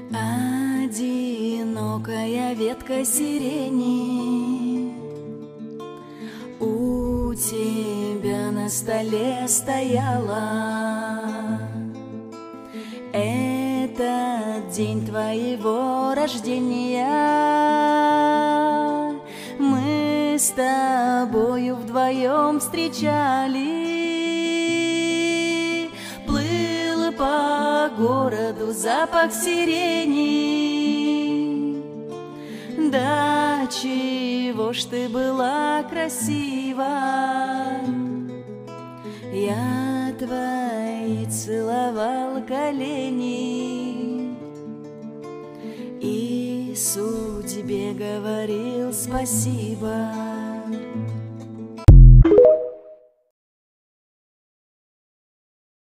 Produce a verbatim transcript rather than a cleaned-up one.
Одинокая ветка сирени у тебя на столе стояла. Этот день твоего рождения мы с тобою вдвоем встречали. Плыл по городу запах сирени. Да чего ж ты была красива, я твои целовал колени и судьбе говорил спасибо.